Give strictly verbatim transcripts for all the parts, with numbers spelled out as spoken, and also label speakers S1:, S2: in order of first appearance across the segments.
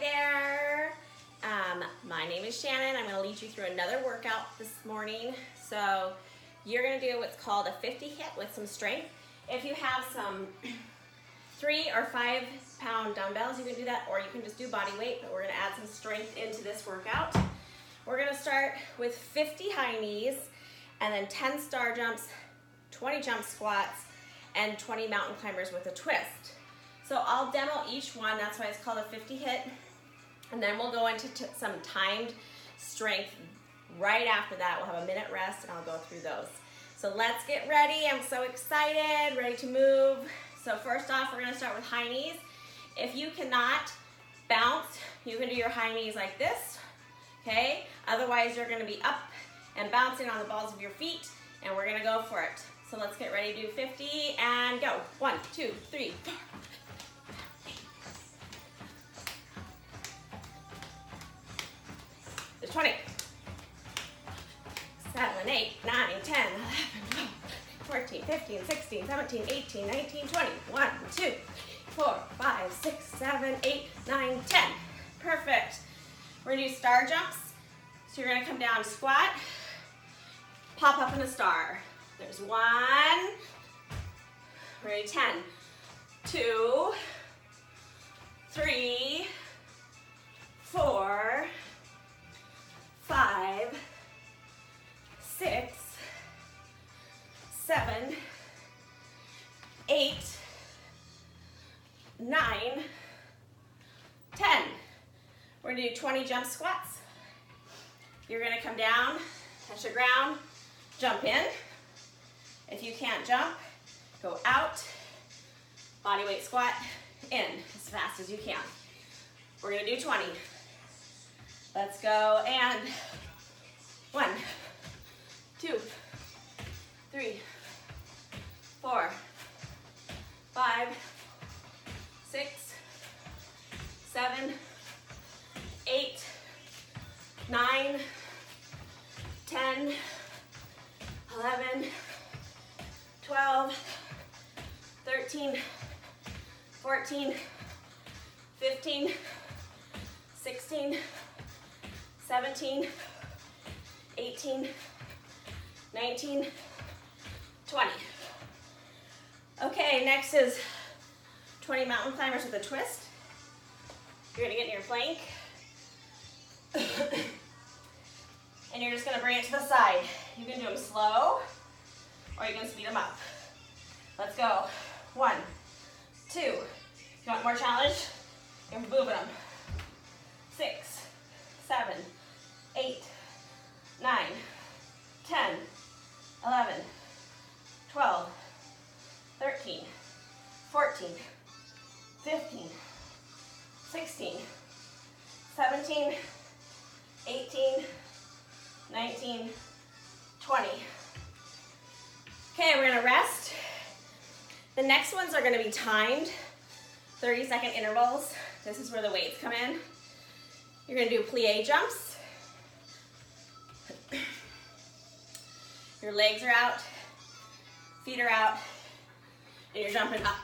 S1: there. Um, my name is Shannon. I'm going to lead you through another workout this morning. So you're going to do what's called a fifty hit with some strength. If you have some three or five pound dumbbells, you can do that, or you can just do body weight, but we're going to add some strength into this workout. We're going to start with fifty high knees, and then ten star jumps, twenty jump squats, and twenty mountain climbers with a twist. So I'll demo each one, that's why it's called a fifty hit. And then we'll go into t some timed strength right after that. We'll have a minute rest and I'll go through those. So let's get ready. I'm so excited, ready to move. So first off, we're gonna start with high knees. If you cannot bounce, you can do your high knees like this, okay? Otherwise, you're gonna be up and bouncing on the balls of your feet, and we're gonna go for it. So let's get ready to do fifty and go. One, two, three, four. There's twenty. seven, eight, nine, ten, eleven, twelve, fourteen, fifteen, sixteen, seventeen, eighteen, nineteen, twenty. one, two, four, five, six, seven, eight, nine, ten. Perfect. We're gonna do star jumps. So you're gonna come down, squat, pop up in a star. There's one. Ready, ten, two, three, four, five, six, seven, eight, nine, ten. We're gonna do twenty jump squats. You're gonna come down, touch the ground, jump in. If you can't jump, go out, body weight squat, in as fast as you can. We're gonna do twenty. Let's go, and one, two, three, four, five, six, seven, eight, nine, ten, eleven, twelve, thirteen, fourteen, fifteen, sixteen, seventeen, eighteen, nineteen, twenty. Okay, next is twenty mountain climbers with a twist. You're gonna get in your plank. And you're just gonna bring it to the side. You can do them slow, or you can speed them up. Let's go. One, two. If you want more challenge, you're moving them. Six, seven, eight, nine, ten, eleven, twelve, thirteen, fourteen, fifteen, sixteen, seventeen, eighteen, nineteen, twenty. Okay, we're gonna rest. The next ones are gonna be timed, thirty second intervals. This is where the weights come in. You're gonna do plie jumps. Your legs are out, feet are out, and you're jumping up.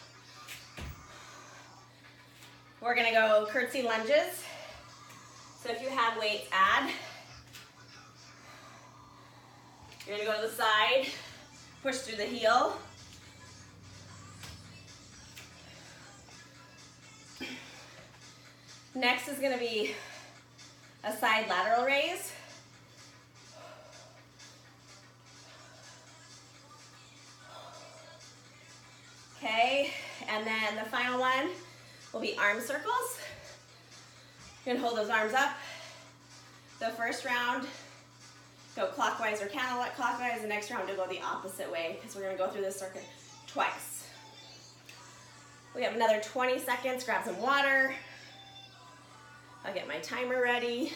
S1: We're gonna go curtsy lunges. So if you have weights, add. You're gonna go to the side, push through the heel. Next is gonna be a side lateral raise. Okay, and then the final one will be arm circles. You're gonna hold those arms up. The first round, go clockwise or counterclockwise. The next round, we'll go the opposite way, because we're gonna go through this circuit twice. We have another twenty seconds, grab some water. I'll get my timer ready.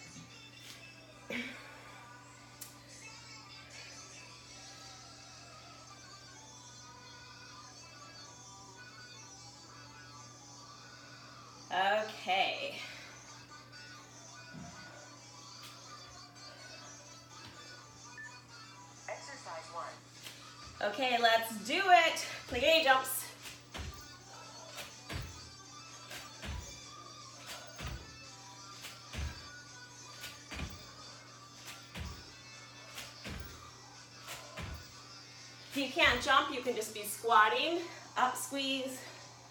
S1: Okay.
S2: Exercise one.
S1: Okay, let's do it. Plie jumps. you can't jump, you can just be squatting, up, squeeze.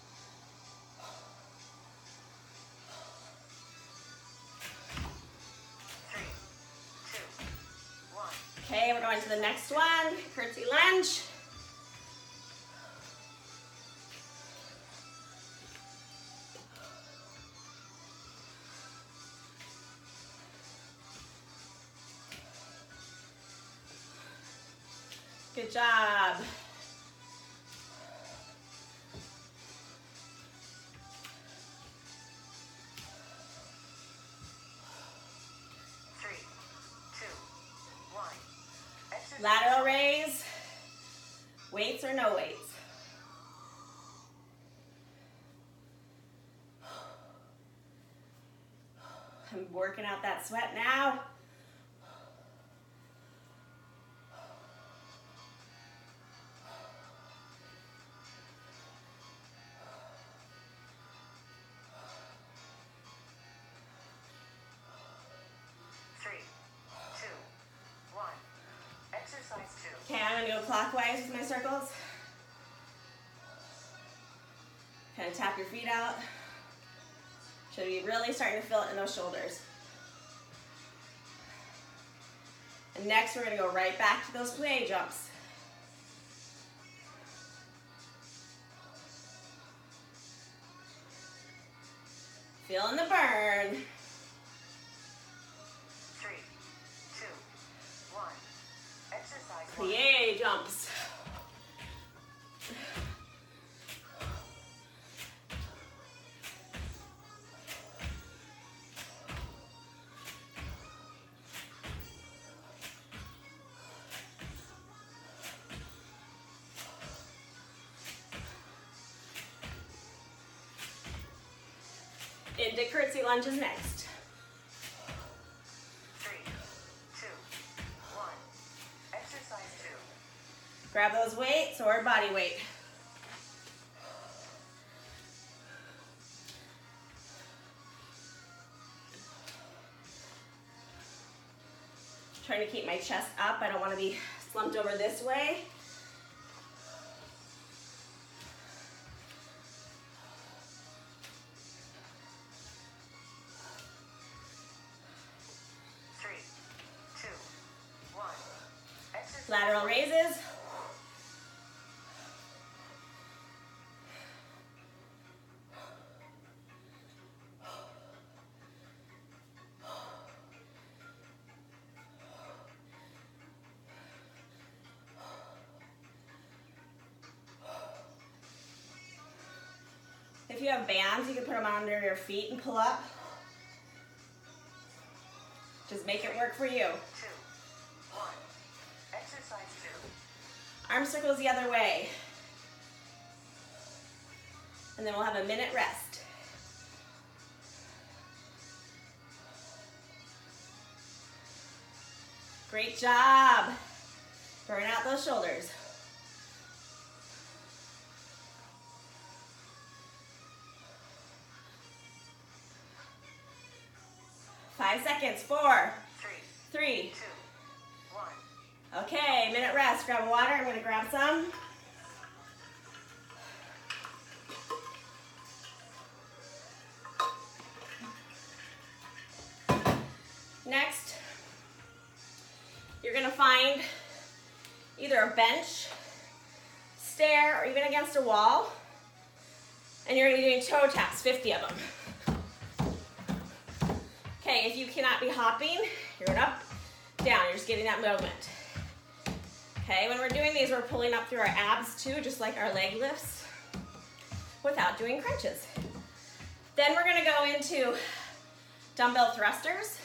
S2: Three, two, one.
S1: Okay, we're going to the next one, curtsy lunge. Good job.
S2: Three, two, one. Exercise.
S1: Lateral raise, weights or no weights. I'm working out that sweat now.
S2: Three, two, one. Exercise two.
S1: Okay, I'm gonna go clockwise with my circles. Kind of tap your feet out. Should be really starting to feel it in those shoulders. And next we're gonna go right back to those plie jumps. Feeling the burn.
S2: Three, two, one. Exercise one.
S1: Plie jumps. Into curtsy lunges next.
S2: Three, two, one. Exercise two.
S1: Grab those weights or body weight. Trying to keep my chest up. I don't want to be slumped over this way.
S2: Three, two, one. Exercise.
S1: Lateral raises. If you have bands, you can put them under your feet and pull up. Just make it work for you.
S2: Two, one. Exercise two.
S1: Arm circles the other way. And then we'll have a minute rest. Great job. Burn out those shoulders. Five seconds. Four,
S2: Three,
S1: three.
S2: two, one.
S1: Okay, minute rest. Grab water. I'm going to grab some. Next, you're going to find either a bench, stair, or even against a wall. And you're going to be doing toe taps, fifty of them. Okay, if you cannot be hopping, you're going up, down. You're just getting that movement. Okay, when we're doing these, we're pulling up through our abs too, just like our leg lifts, without doing crunches. Then we're going to go into dumbbell thrusters.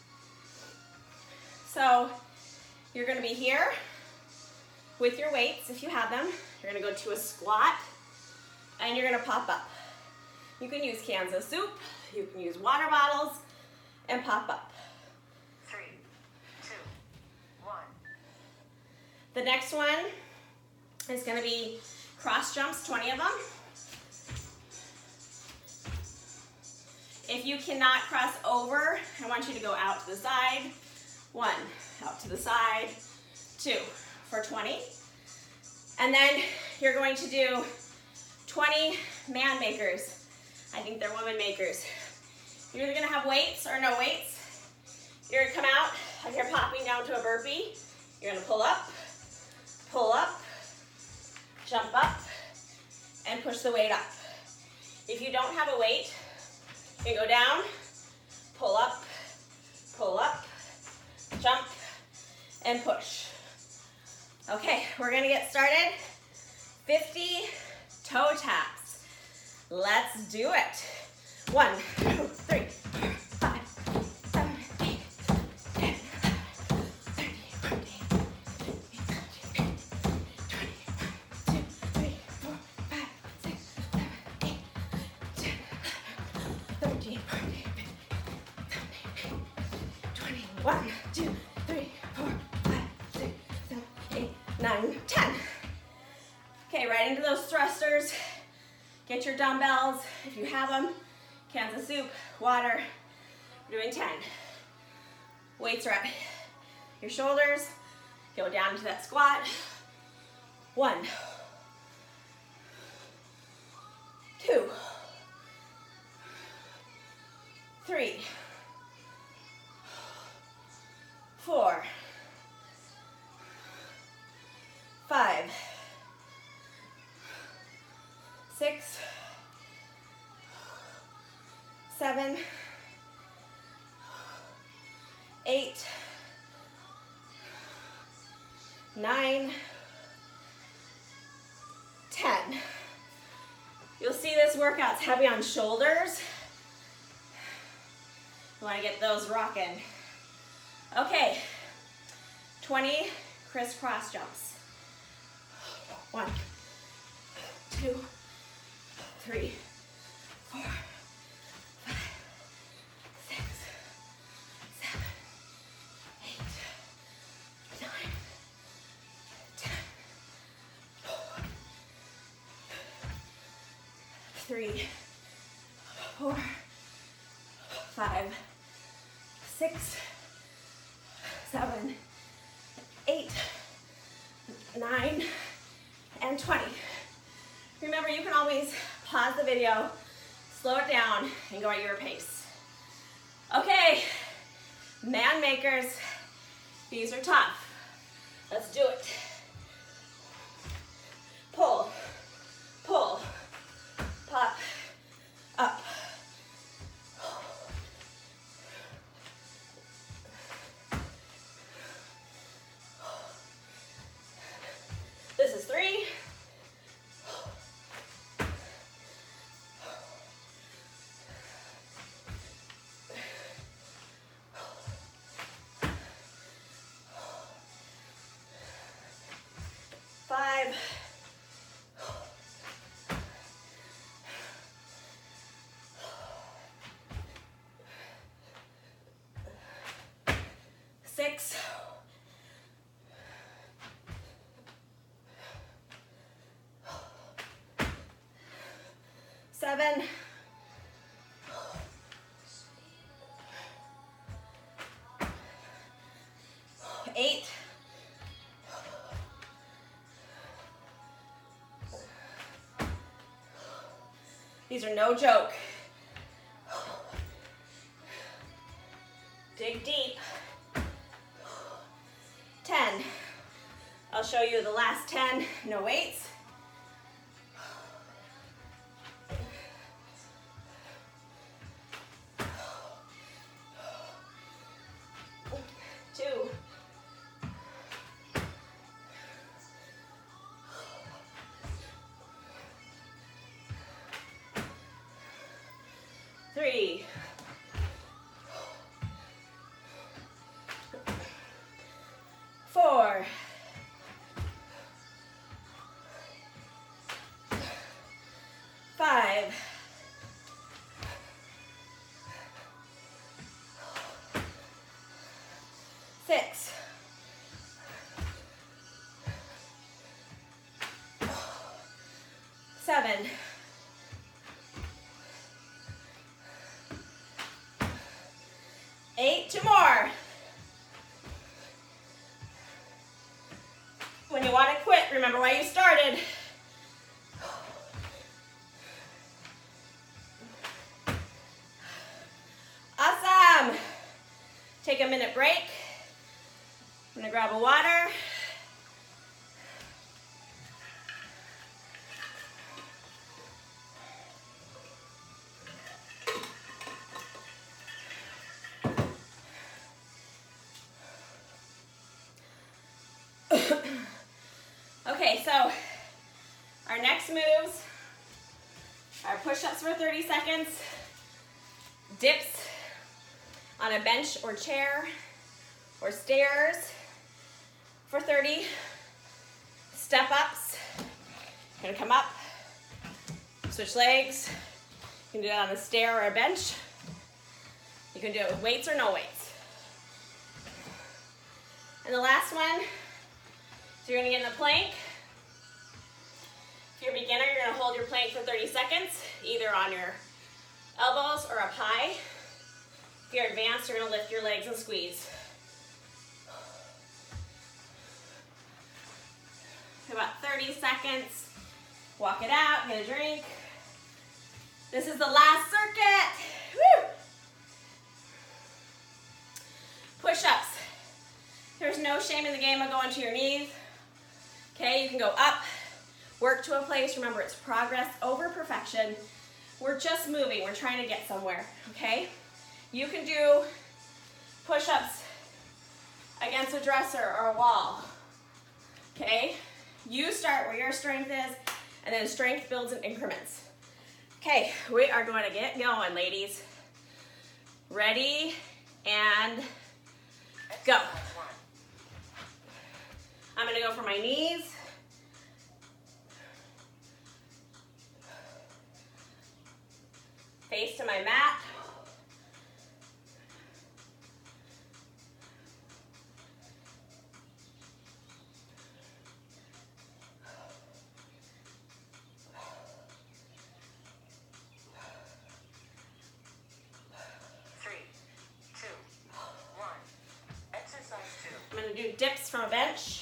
S1: So you're going to be here with your weights, if you have them. You're going to go to a squat, and you're going to pop up. You can use cans of soup, you can use water bottles, and pop up.
S2: Three, two, one.
S1: The next one is going to be cross jumps, twenty of them. If you cannot cross over, I want you to go out to the side. One, out to the side, two, for twenty. And then you're going to do twenty man makers. I think they're woman makers. You're either gonna have weights or no weights. You're gonna come out like you're popping down to a burpee. You're gonna pull up, pull up, jump up, and push the weight up. If you don't have a weight, you can go down, pull up, pull up, jump, and push. Okay, we're gonna get started. fifty toe taps. Let's do it. One, two, three, four, five, seven, eight, ten, thirty, forty, twenty, two, three, four, five, six, seven, eight, ten, thirteen, fourteen, fifteen, twenty-one, two, three, four, five, six, seven, eight, nine, ten. Okay, right into those thrusters. Get your dumbbells, if you have them. Cans of soup, water. We're doing ten. Weights are at your shoulders. Go down into that squat. One, two, three, four, five, six, seven, eight, nine, ten. You'll see this workout's heavy on shoulders. You want to get those rocking. Okay, twenty crisscross jumps. One, two, three, four, five, six, seven, eight, nine, ten, three, four, five, six, seven, eight, nine, and twenty. Remember, you can always pause the video, slow it down, and go at your pace. Okay, man makers, these are tough. Let's do it. Pull, pull, pop, up. This is three. Five. Six. Seven. Eight. These are no joke. Dig deep. ten. I'll show you the last ten, no weights. Two. Three. Four. Five. Six. Seven. Eight, two more. When you want to quit, remember why you started. started. Awesome. Take a minute break. I'm gonna grab a water. Okay, so our next moves are push-ups for thirty seconds, dips on a bench or chair or stairs for thirty, step-ups. You're gonna come up, switch legs. You can do it on a stair or a bench. You can do it with weights or no weights. And the last one, so you're gonna get in the plank. If you're a beginner, you're gonna hold your plank for thirty seconds, either on your elbows or up high. If you're advanced, you're gonna lift your legs and squeeze. About thirty seconds. Walk it out, get a drink. This is the last circuit. Woo! Push-ups. There's no shame in the game of going to your knees. Okay, you can go up, work to a place. Remember, it's progress over perfection. We're just moving. We're trying to get somewhere, okay? You can do push-ups against a dresser or a wall, okay? You start where your strength is, and then strength builds in increments. Okay, we are going to get going, ladies. Ready, and go. I'm gonna go for my knees. Face to my mat.
S2: Three, two, one. Exercise two.
S1: I'm gonna do dips from a bench.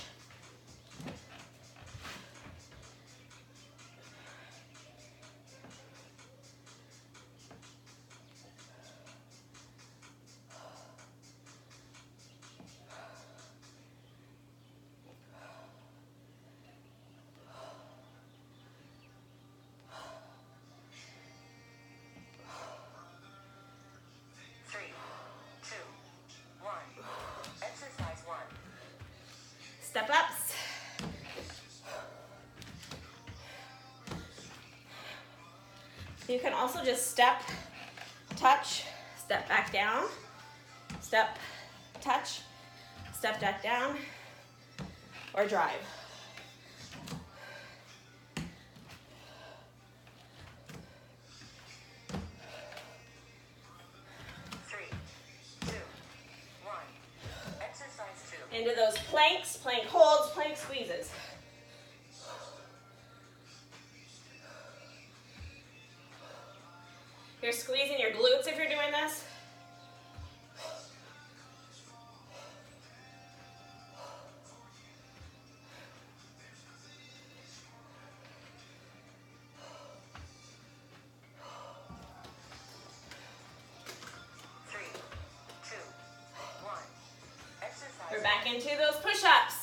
S2: Three, two, one. Exercise one.
S1: Step ups. You can also just step, touch, step back down, step, touch, step back down, or drive.
S2: Three, two, one. Exercise two.
S1: Into those planks, plank holds, plank squeezes. You're squeezing your glutes if you're doing this.
S2: Three, two, one. Exercise.
S1: We're back into those push-ups.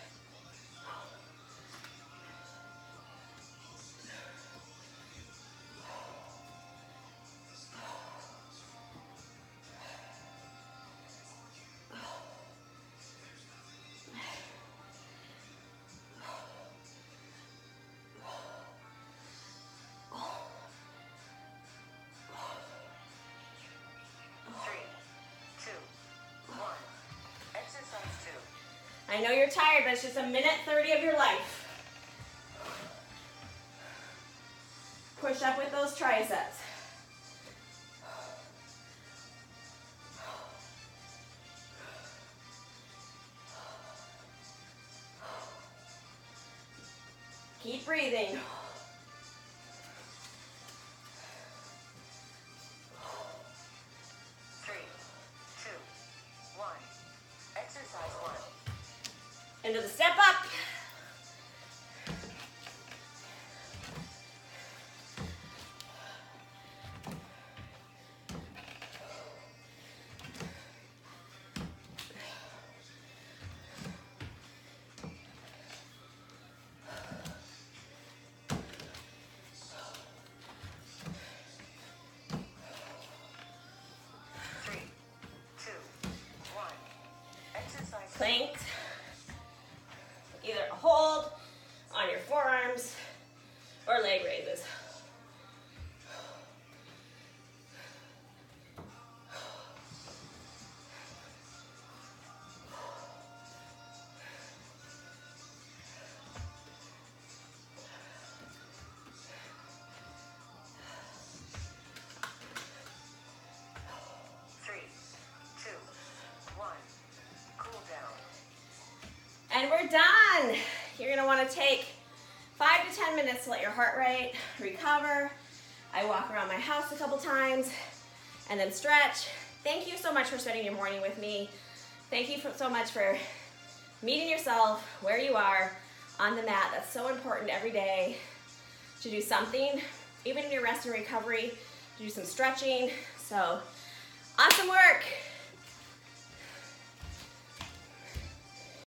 S2: Three, two, one. Exercise two.
S1: I know you're tired, but it's just a minute thirty of your life. Push up with those triceps. Keep breathing.
S2: Three, two, one. Exercise one.
S1: Into the step up. leg raises. And we're done. You're gonna wanna take five to ten minutes to let your heart rate recover. I walk around my house a couple times and then stretch. Thank you so much for spending your morning with me. Thank you for, so much for meeting yourself where you are on the mat. That's so important every day to do something, even in your rest and recovery, to do some stretching. So awesome work.